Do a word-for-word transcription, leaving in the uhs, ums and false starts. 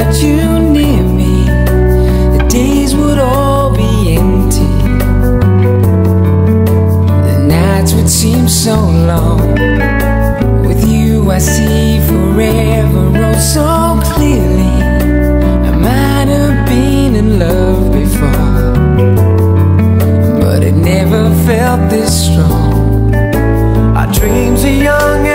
had you near me, the days would all be empty. The nights would seem so long. With you I see forever oh so clearly. I might have been in love before, but it never felt this strong. Our dreams are young